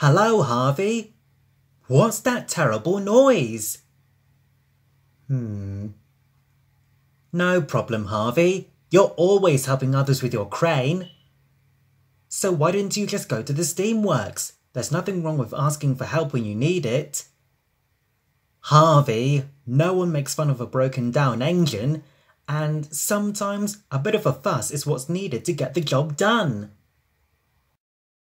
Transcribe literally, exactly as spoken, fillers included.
Hello, Harvey. What's that terrible noise? Hmm. No problem, Harvey. You're always helping others with your crane. So why didn't you just go to the steamworks? There's nothing wrong with asking for help when you need it. Harvey, no one makes fun of a broken down engine, and sometimes a bit of a fuss is what's needed to get the job done.